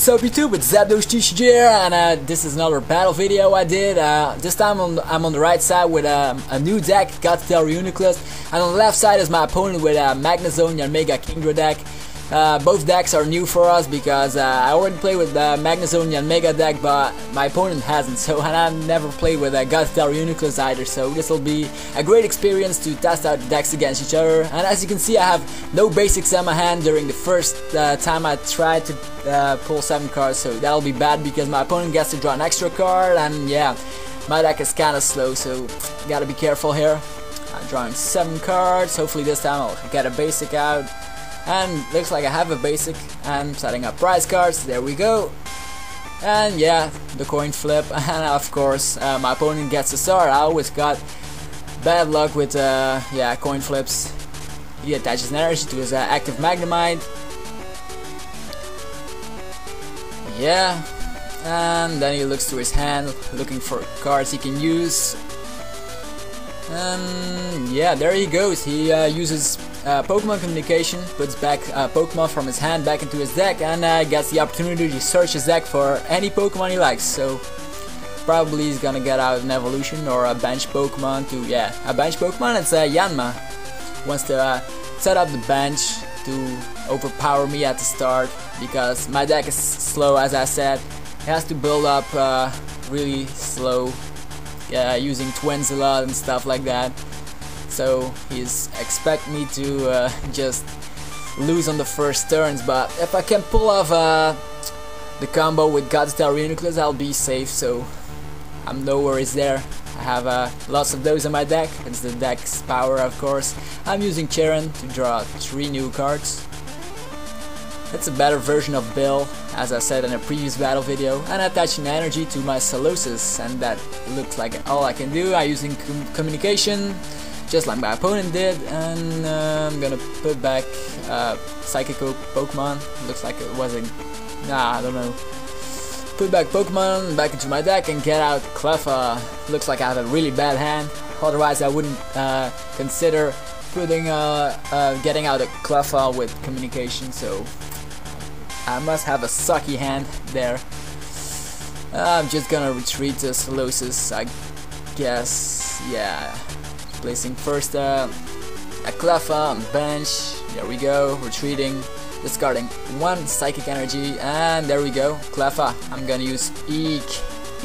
What's up YouTube, it's Zapdos TCG here, and this is another battle video I did. This time I'm on the right side with a new deck, Gothitelle Reuniclus, and on the left side is my opponent with Magnezone Yanmega Kingdra deck. Both decks are new for us because I already played with Magnezone Yanmega deck, but my opponent hasn't, so and I've never played with Gothitelle Reuniclus either, so this will be a great experience to test out the decks against each other. And as you can see, I have no basics in my hand during the first time I tried to pull 7 cards, so that'll be bad because my opponent gets to draw an extra card, and yeah, my deck is kinda slow, so gotta be careful here. I'm drawing 7 cards, hopefully this time I'll get a basic out. And looks like I have a basic, and setting up prize cards, there we go. And yeah, the coin flip, and of course my opponent gets a star. I always got bad luck with yeah, coin flips. He attaches an energy to his active Magnemite. Yeah, and then he looks through his hand looking for cards he can use. And yeah, there he goes. He uses Pokemon Communication, puts back Pokemon from his hand back into his deck, and gets the opportunity to search his deck for any Pokemon he likes. So probably he's gonna get out an evolution or a bench Pokemon to, yeah, a bench Pokemon. It's Yanma. Wants to set up the bench to overpower me at the start because my deck is slow, as I said. It has to build up really slow. Using twins a lot and stuff like that, so he's expect me to just lose on the first turns. But if I can pull off the combo with Gothitelle Reuniclus, I'll be safe. So I'm no worries there. I have lots of those in my deck. It's the deck's power, of course. I'm using Cheren to draw 3 new cards. It's a better version of Bill, as I said in a previous battle video, and attaching energy to my Solosis, and that looks like all I can do. I'm using communication, just like my opponent did, and I'm gonna put back Psychical Pokemon. Looks like it was a... nah, I don't know. Put back Pokemon back into my deck and get out Cleffa. Looks like I have a really bad hand, otherwise I wouldn't consider putting getting out a Cleffa with communication, so I must have a sucky hand there. I'm just gonna retreat to Solosis, I guess. Yeah, placing first a Cleffa on bench. There we go, retreating, discarding 1 psychic energy, and there we go, Cleffa. I'm gonna use Eek.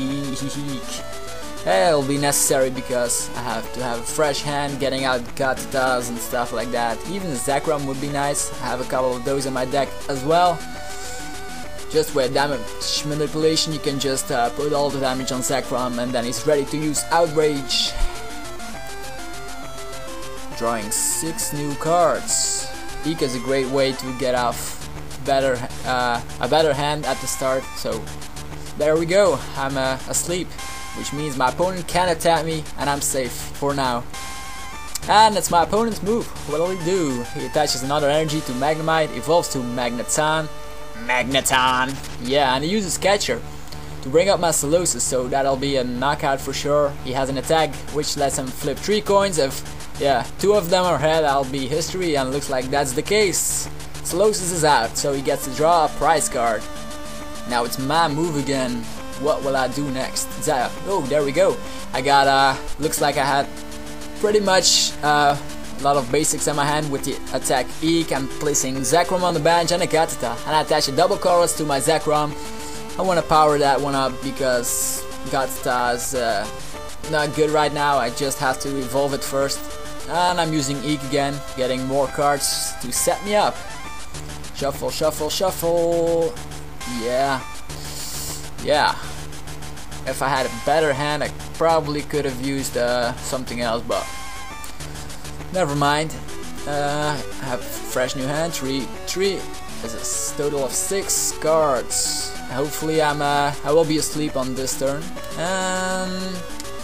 It'll be necessary because I have to have a fresh hand, getting out Gothitelles and stuff like that. Even the Zekrom would be nice. I have a couple of those in my deck as well. Just with damage manipulation, you can just put all the damage on Zekrom, and then he's ready to use Outrage. Drawing 6 new cards. Eek is a great way to get off a better hand at the start. So there we go. I'm asleep, which means my opponent can't attack me, and I'm safe for now. And it's my opponent's move. What'll he do? He attaches another energy to Magnemite, evolves to Magneton. Yeah, and he uses Catcher to bring up my Solosis, so that'll be a knockout for sure. He has an attack which lets him flip 3 coins. If, yeah, 2 of them are head, I'll be history, and looks like that's the case. Solosis is out, so he gets to draw a prize card. Now it's my move again. What will I do next? Oh, there we go. I got, looks like I had pretty much a lot of basics in my hand with the attack Eek. I'm placing Zekrom on the bench and a Gothita, and I attach a double chorus to my Zekrom. I want to power that one up because Gothita is not good right now. I just have to evolve it first. And I'm using Eek again, getting more cards to set me up. Shuffle, shuffle, shuffle. Yeah. If I had a better hand, I probably could have used something else, but never mind. I have a fresh new hand. 3. There's a total of 6 cards. Hopefully I will be asleep on this turn. And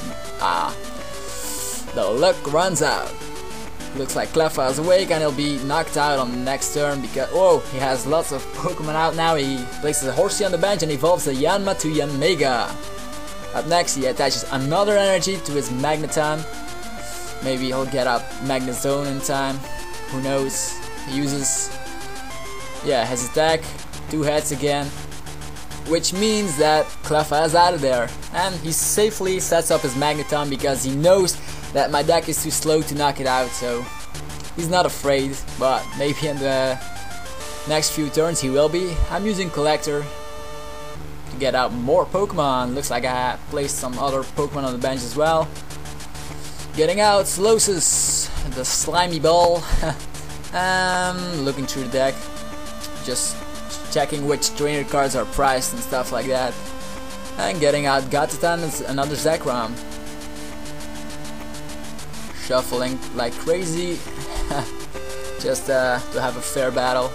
the luck runs out. Looks like Cleffa is awake, and he'll be knocked out on the next turn because, whoa, he has lots of Pokemon out now. He places a Horsey on the bench and evolves a Yanma to Yanmega. Up next, he attaches another energy to his Magneton. Maybe he'll get out Magnezone in time. Who knows? He uses, yeah, his attack, 2 heads again. which means that Cleffa is out of there. And he safely sets up his Magneton because he knows that my deck is too slow to knock it out, so he's not afraid, but maybe in the next few turns he will be. I'm using Collector to get out more Pokemon. Looks like I placed some other Pokemon on the bench as well. Getting out Solosis, the slimy ball. Looking through the deck, just checking which trainer cards are priced and stuff like that. And getting out Gatotan is another Zekrom. Shuffling like crazy, just to have a fair battle.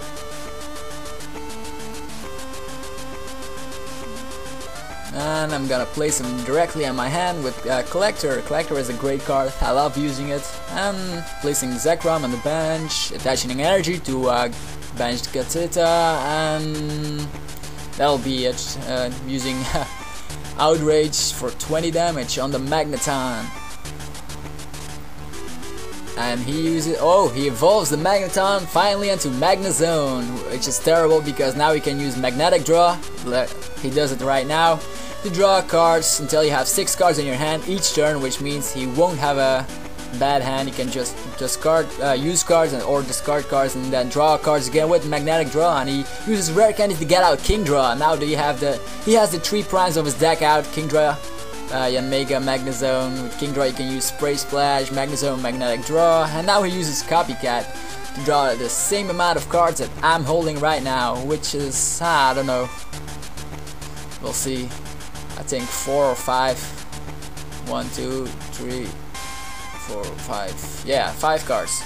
And I'm gonna place him directly on my hand with Collector. Collector is a great card, I love using it. And placing Zekrom on the bench, attaching energy to bench Gatita, and that'll be it. Using Outrage for 20 damage on the Magneton. And he evolves the Magneton finally into Magnezone, which is terrible because now he can use Magnetic Draw. He does it right now to draw cards until you have 6 cards in your hand each turn, which means he won't have a bad hand. He can just use cards or discard cards and then draw cards again with Magnetic Draw. And he uses Rare Candy to get out Kingdra. Now that he has the 3 primes of his deck out: Kingdra, Yanmega, Magnezone. With Kingdra you can use Spray Splash, Magnezone, Magnetic Draw, and now he uses Copycat to draw the same amount of cards that I'm holding right now, which is, I don't know, we'll see. I think 4 or 5. 1, 2, 3, 4, 5. Yeah, 5 cards.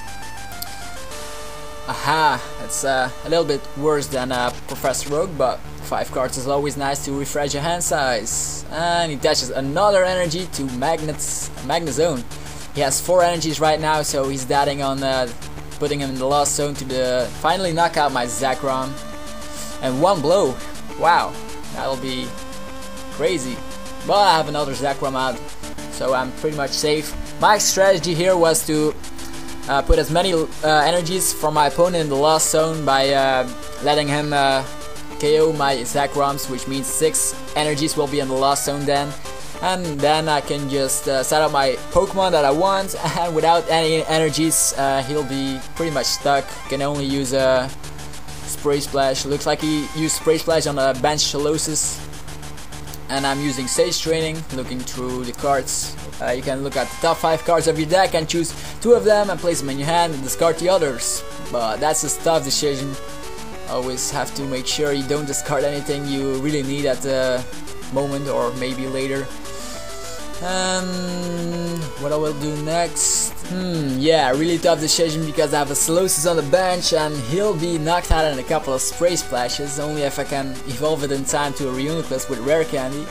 Aha, it's a little bit worse than Professor Rogue, but 5 cards is always nice to refresh your hand size. And he attaches another energy to Magnezone. He has 4 energies right now, so he's dating on putting him in the Lost Zone to finally knock out my Zekrom. And 1 blow. Wow, that'll be crazy. But I have another Zekrom out, so I'm pretty much safe. My strategy here was to put as many energies from my opponent in the Lost Zone by letting him KO my Zekroms, which means 6 energies will be in the Lost Zone then. And then I can just set up my Pokemon that I want, and without any energies he'll be pretty much stuck. Can only use a Spray Splash. Looks like he used Spray Splash on a bench Solosis. And I'm using Sage Training, looking through the cards. You can look at the top 5 cards of your deck and choose 2 of them and place them in your hand and discard the others. But that's a tough decision. Always have to make sure you don't discard anything you really need at the moment, or maybe later. What I will do next? Yeah, really tough decision because I have a Solosis on the bench and he'll be knocked out in a couple of Spray Splashes, only if I can evolve it in time to a Reuniclus with Rare Candy.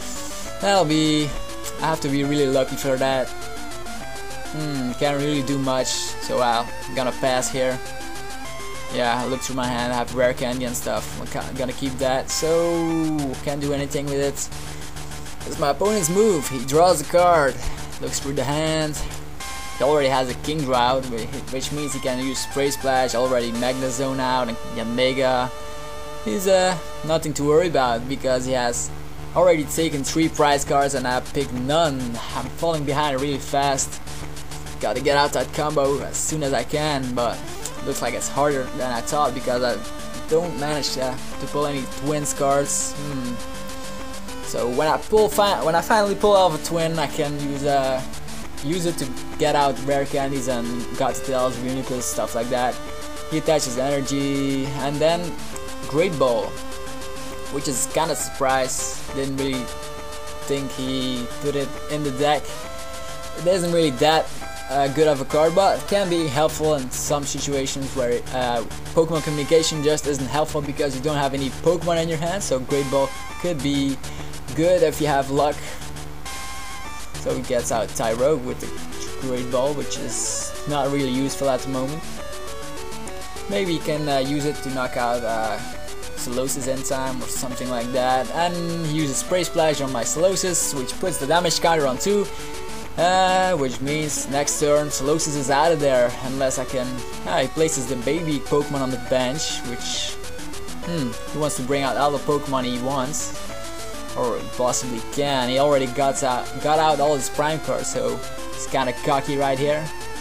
I have to be really lucky for that. Can't really do much, so I'm gonna pass here. Yeah, I look through my hand, I have Rare Candy and stuff. I'm gonna keep that, so can't do anything with it. It's my opponent's move. He draws a card, looks through the hand. He already has a Kingdra out, which means he can use Spray Splash, already Magnezone out, and Yanmega. He's nothing to worry about because he has already taken 3 prize cards and I picked none. I'm falling behind really fast. Gotta get out that combo as soon as I can, but looks like it's harder than I thought because I don't manage to pull any Twins cards. So when I finally pull off a Twin, I can use it to get out Rare Candies and Gothitels, Reuniclus, stuff like that. He attaches energy, and then Great Ball, which is kind of surprised. Didn't really think he put it in the deck. It isn't really that good of a card, but it can be helpful in some situations where Pokemon communication just isn't helpful because you don't have any Pokemon in your hand. So Great Ball could be good if you have luck. So he gets out Tyrogue with the Great Ball, which is not really useful at the moment. Maybe you can use it to knock out Solosis in time or something like that. And he uses Spray Splash on my Solosis, which puts the damage counter on 2. Which means next turn Solosis is out of there unless I can... he places the baby Pokemon on the bench, which He wants to bring out all the Pokemon he wants, or possibly can. He already got out all his prime cards, so he's kind of cocky right here.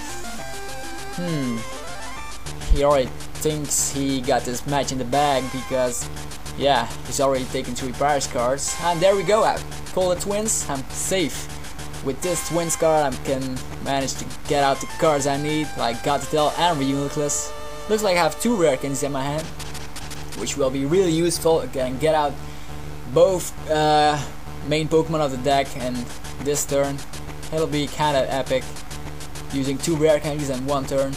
He already thinks he got this match in the bag because, yeah, he's already taken 3 Pirates cards. And there we go, I pull the Twins, I'm safe. With this Twins card I can manage to get out the cards I need, like Gothitelle and Reuniclus. Looks like I have 2 rare candies in my hand, which will be really useful. Again, get out both main Pokemon of the deck and this turn. It'll be kinda epic, using 2 rare candies in 1 turn.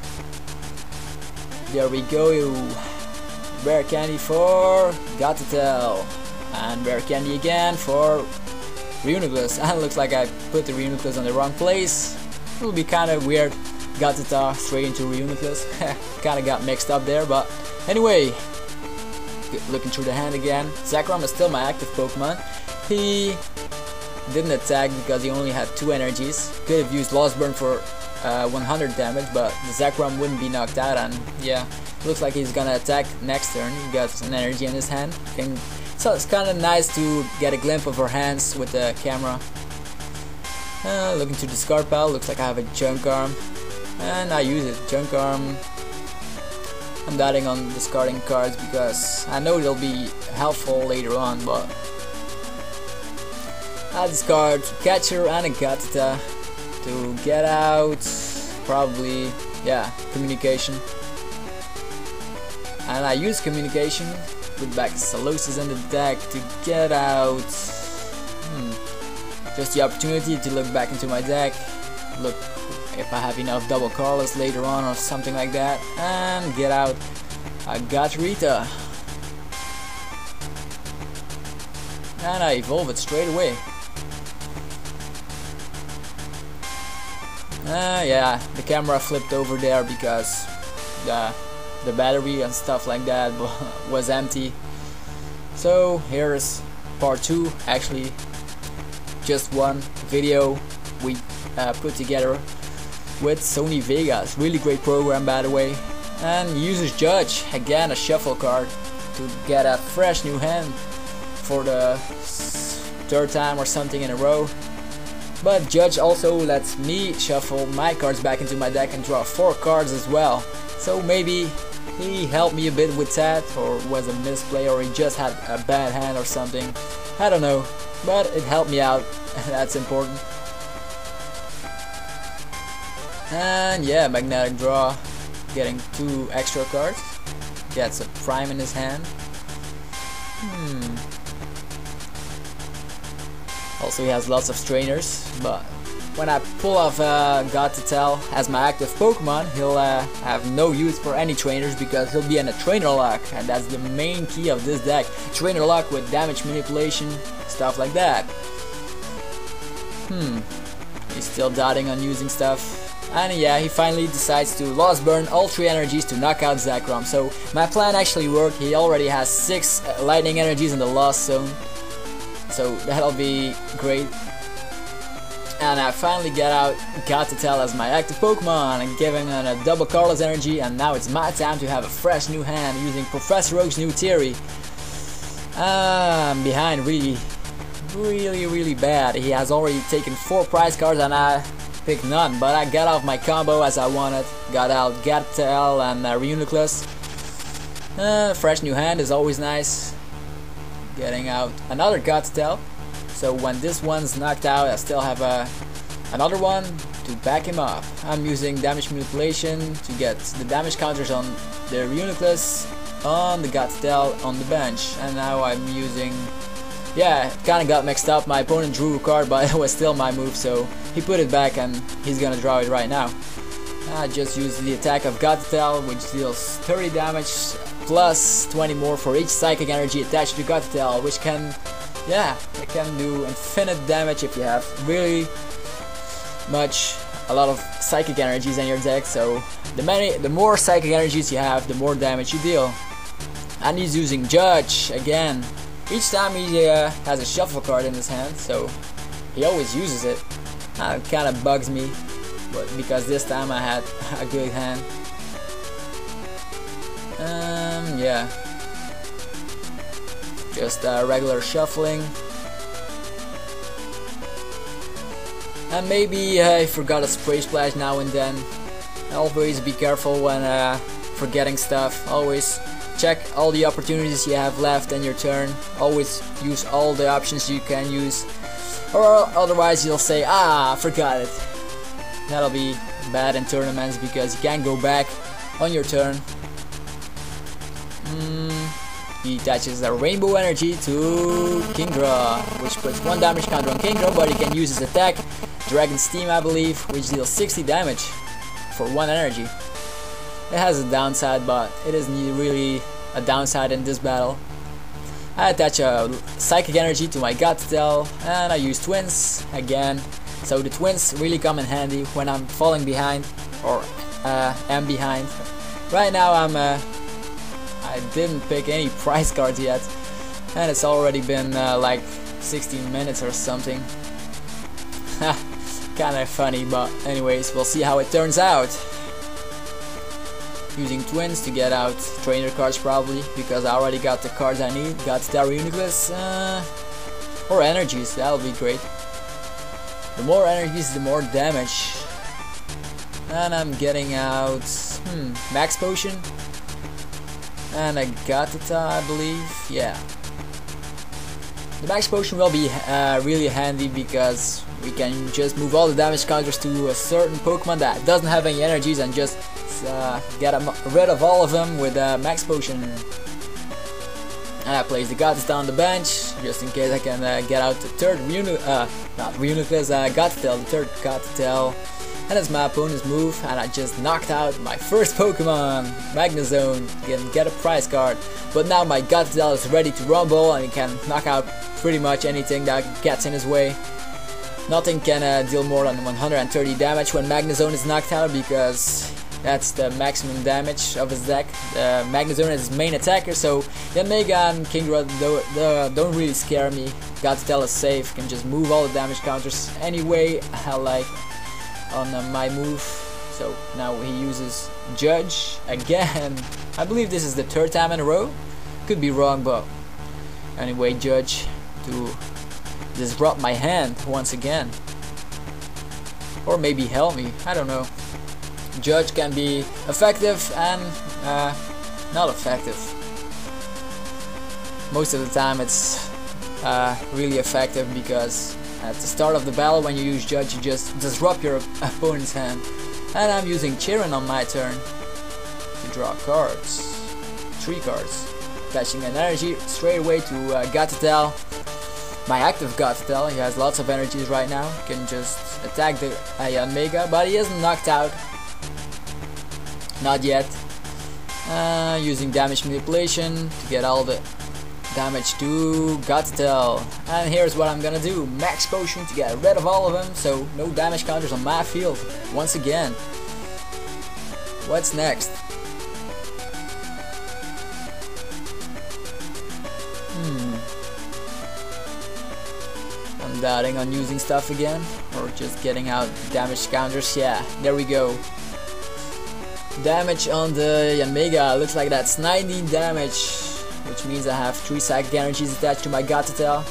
There we go, rare candy for Gothitelle, and rare candy again for Reuniclus. And it looks like I put the Reuniclus on the wrong place. It'll be kinda weird, Gothitelle straight into Reuniclus. Kinda got mixed up there, but anyway, looking through the hand again. Zekrom is still my active Pokemon. He didn't attack because he only had 2 energies. Could have used Lost Burn for 100 damage, but the Zekrom wouldn't be knocked out, and yeah, looks like he's gonna attack next turn. He got an energy in his hand. So it's kinda nice to get a glimpse of our hands with the camera. Looking to the discard pile, looks like I have a Junk Arm, and I use it. Junk Arm. I'm doubting on discarding cards because I know they'll be helpful later on, but I discard Catcher and a Gothita to get out probably, yeah, Communication. And I use Communication, put back Salosis in the deck to get out just the opportunity to look back into my deck, look if I have enough double colors later on or something like that, and get out a Gotrita. And I evolve it straight away. Yeah, the camera flipped over there because the battery and stuff like that was empty. So here's part 2, actually just one video we put together with Sony Vegas. Really great program, by the way. And uses Judge, again a shuffle card to get a fresh new hand for the 3rd time or something in a row. But Judge also lets me shuffle my cards back into my deck and draw 4 cards as well. So maybe he helped me a bit with that, or was a misplay, or he just had a bad hand or something. I don't know, but it helped me out, and that's important. And yeah, Magnetic Draw, getting 2 extra cards. Gets a Prime in his hand. Also he has lots of trainers, but when I pull off Gothitelle as my active Pokemon, he'll have no use for any trainers because he'll be in a trainer lock, and that's the main key of this deck. Trainer lock with damage manipulation, stuff like that. He's still doubting on using stuff. And yeah, he finally decides to Lost Burn all 3 energies to knock out Zekrom. So my plan actually worked. He already has 6 lightning energies in the Lost Zone, so that'll be great. And I finally get out Gothitelle as my active Pokemon and giving him a double colorless energy, and now it's my time to have a fresh new hand using Professor Oak's new theory. I'm behind really bad. He has already taken 4 prize cards and I picked none, but I got off my combo as I wanted. Got out Gothitelle and Reuniclus. Fresh new hand is always nice. Getting out another Gothitelle. So when this one's knocked out, I still have another one to back him up. I'm using damage manipulation to get the damage counters on the Reuniclus, on the Gothitelle, on the bench. And now I'm using... yeah, it kinda got mixed up. My opponent drew a card, but it was still my move, so he put it back and he's gonna draw it right now. I just used the attack of Gothitelle, which deals 30 damage plus 20 more for each psychic energy attached to Gothitelle, which can, yeah, it can do infinite damage if you have really a lot of psychic energies in your deck. So the more psychic energies you have, the more damage you deal. And he's using Judge again. Each time he has a shuffle card in his hand, so he always uses it. It kind of bugs me, but because this time I had a good hand. Yeah. just regular shuffling. And maybe I forgot a spray splash now and then. Always be careful when forgetting stuff. Always check all the opportunities you have left in your turn. Always use all the options you can use, or otherwise you'll say, ah, I forgot it. That'll be bad in tournaments because you can't go back on your turn. He attaches a rainbow energy to Kingdra, which puts 1 damage counter on Kingdra, but he can use his attack, Dragon's Steam I believe, which deals 60 damage for 1 energy. It has a downside, but it isn't really a downside in this battle. I attach a Psychic Energy to my Gothitelle, and I use Twins again. So the Twins really come in handy when I'm falling behind, or am behind. Right now I didn't pick any prize cards yet, and it's already been like 16 minutes or something. Kinda funny, but anyways, we'll see how it turns out. Using Twins to get out trainer cards probably, because I already got the cards I need. Got Reuniclus, or energies, that'll be great. The more energies, the more damage. And I'm getting out Max Potion. And I got it, I believe, yeah. The Max Potion will be really handy because we can just move all the damage counters to a certain Pokemon that doesn't have any energies and just get rid of all of them with Max Potion. And I place the Gothitelle on the bench just in case I can get out the third Gothitelle, the third Gothitelle. And it's my opponent's move, and I just knocked out my first Pokemon, Magnezone, get a prize card. But now my Gothitelle is ready to rumble, and he can knock out pretty much anything that gets in his way. Nothing can deal more than 130 damage when Magnezone is knocked out, because that's the maximum damage of his deck. Magnezone is his main attacker, so Yanmega and Kingdra don't really scare me. Gothitelle is safe, can just move all the damage counters anyway I like on my move. So now he uses Judge again. I believe this is the 3rd time in a row. Could be wrong, but anyway, Judge to disrupt my hand once again. Or maybe help me, I don't know. Judge can be effective and not effective. Most of the time it's really effective, because at the start of the battle when you use Judge you just disrupt your opponent's hand. And I'm using Chiron on my turn to draw cards. 3 cards. Attaching an energy straight away to Gothitelle. My active Gothitelle, he has lots of energies right now. He can just attack the Yanmega, but he isn't knocked out. Not yet. Using damage manipulation to get all the damage to Gothitelle. And here's what I'm gonna do. Max Potion to get rid of all of them, so no damage counters on my field once again. What's next? I'm doubting on using stuff again, or just getting out damage counters. Yeah, there we go. Damage on the Yanmega, looks like that's 19 damage, which means I have 3 Psychic Energies attached to my Gothitelle.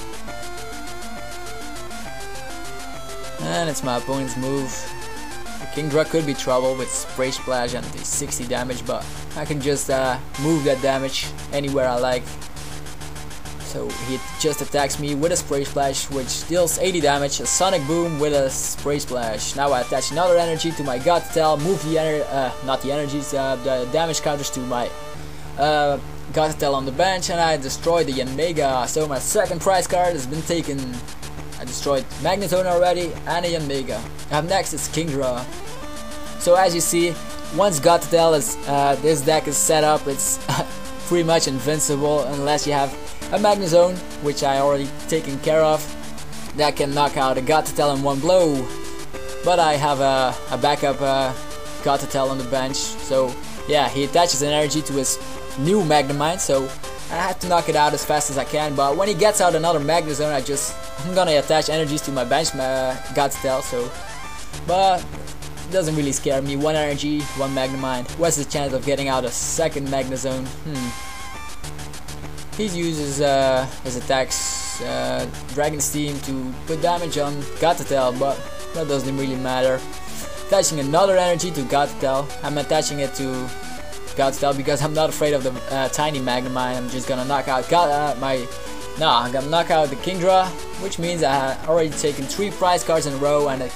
And it's my opponent's move. Kingdra could be trouble with Spray Splash and the 60 damage, but I can just move that damage anywhere I like. So he just attacks me with a Spray Splash, which deals 80 damage, a Sonic Boom with a Spray Splash. Now I attach another energy to my Gothitelle, move the damage counters to my Gothitelle on the bench, and I destroy the Yanmega. So my second prize card has been taken. I destroyed Magnezone already and a Yanmega. Up next is Kingdra. So as you see, once Gothitelle is this deck is set up, it's pretty much invincible unless you have a Magnezone, which I already taken care of, that can knock out a Gothitelle in one blow. But I have a backup Gothitelle on the bench, so yeah, he attaches an energy to his new Magnemite, so I have to knock it out as fast as I can. But when he gets out another Magnezone, I'm gonna attach energies to my bench Gothitelle, so, but it doesn't really scare me. 1 energy, 1 Magnemite. What's the chance of getting out a second Magnezone? He uses his attacks, Dragon Steam, to put damage on Gothitelle, but that doesn't really matter. Attaching another energy to Gothitelle. I'm attaching it to Gothitelle because I'm not afraid of the tiny Magnemite. I'm just gonna knock out I'm gonna knock out the Kingdra, which means I have already taken 3 prize cards in a row, and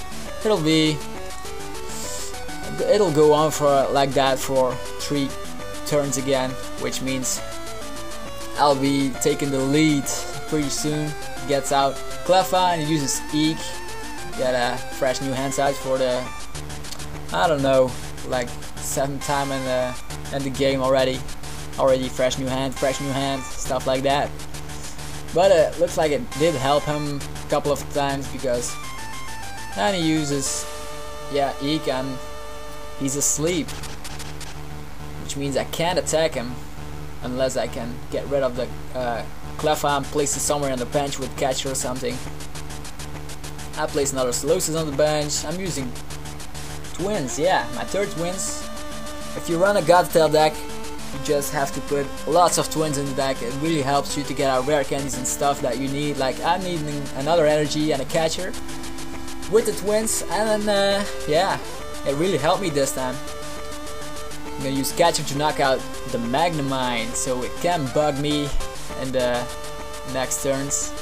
it'll go on for like that for 3 turns again, which means I'll be taking the lead pretty soon. He gets out Cleffa and he uses Eek. Get a fresh new hand size for the, I don't know, like 7th time in the game already. Fresh new hand, stuff like that. But it looks like it did help him a couple of times because then he uses Eek and he's asleep, which means I can't attack him unless I can get rid of the Cleffa and place it somewhere on the bench with Catcher or something. I place another Solosis on the bench. I'm using Twins, my 3rd Twins. If you run a Gothitelle deck, you just have to put lots of Twins in the deck. It really helps you to get out rare candies and stuff that you need. Like I'm needing another energy and a Catcher with the Twins, and then it really helped me this time. I'm gonna use Catcher to knock out the Magnemite, so it can bug me in the next turns.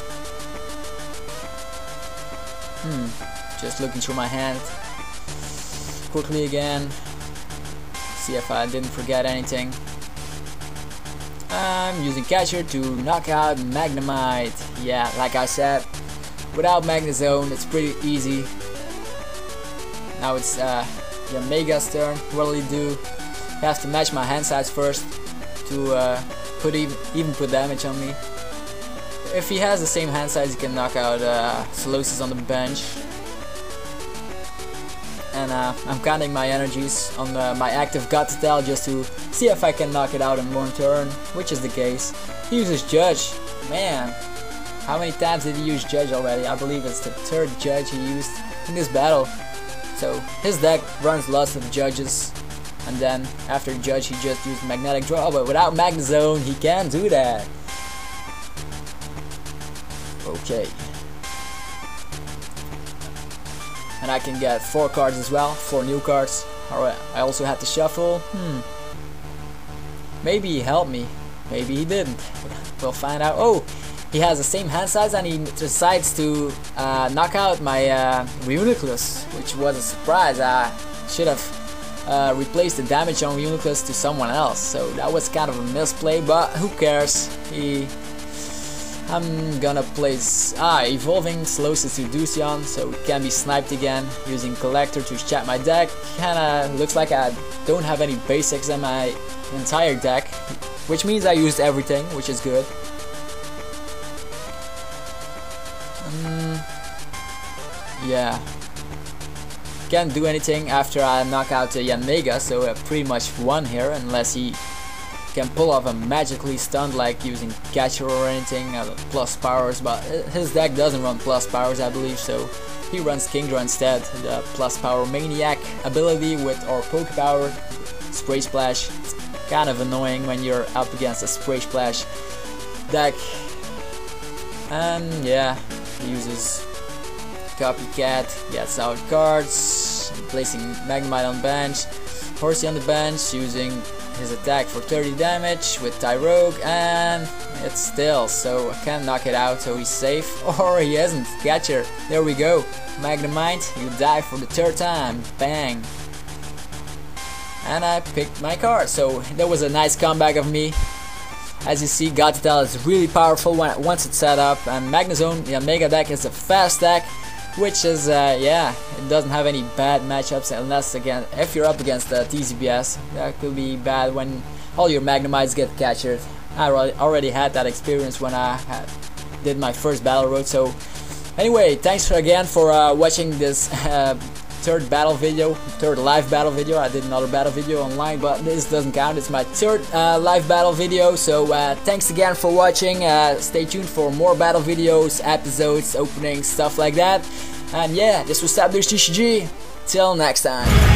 Just looking through my hand quickly again, see if I didn't forget anything. I'm using Catcher to knock out Magnemite. Yeah, like I said, without Magnezone it's pretty easy. Now it's Yanmega's turn. What'll he do? He has to match my hand size first to even put damage on me. If he has the same hand size, he can knock out Solosis on the bench. And I'm counting my energies on my active Gothitelle just to see if I can knock it out in 1 turn, which is the case. He uses Judge. Man, how many times did he use Judge already? I believe it's the 3rd Judge he used in this battle. So his deck runs lots of Judges, and then after Judge he just used Magnetic Draw, but without Magnezone he can't do that. Okay. And I can get 4 cards as well, 4 new cards. Alright, I also had to shuffle. Maybe he helped me, maybe he didn't. We'll find out. Oh, he has the same hand size and he decides to knock out my Reuniclus, which was a surprise. I should have replaced the damage on Reuniclus to someone else, so that was kind of a misplay, but who cares. I'm gonna place Evolving Solosis to Dusion, so it can be sniped again, using Collector to chat my deck. Kinda looks like I don't have any basics in my entire deck, which means I used everything, which is good. Can't do anything after I knock out Yanmega, so I pretty much won here, unless he can pull off a magically stunned like using Catcher or anything, plus powers, but his deck doesn't run plus powers, I believe, so he runs Kingdra instead, the plus power Maniac ability with our Poke Power, Spray Splash. It's kind of annoying when you're up against a Spray Splash deck. And he uses Copycat, gets out cards, placing Magnemite on bench, Horsey on the bench, using his attack for 30 damage with Tyrogue, and it's still, so I can't knock it out, so he's safe, or he isn't. Catcher, there we go. Magnemite, you die for the 3rd time. Bang. And I picked my card, so that was a nice comeback of me. As you see, Gothitelle is really powerful once it's set up, and Magnezone, the Mega deck, is a fast deck, which is, it doesn't have any bad matchups unless, again, if you're up against the TCBS, that could be bad when all your Magnemites get captured. I already had that experience when I did my first battle road. So anyway, thanks again for watching this third live battle video. I did another battle video online, but this doesn't count. It's my 3rd live battle video. So thanks again for watching. Stay tuned for more battle videos, episodes, openings, stuff like that. And yeah, this was Sabdur's TCG. Till next time.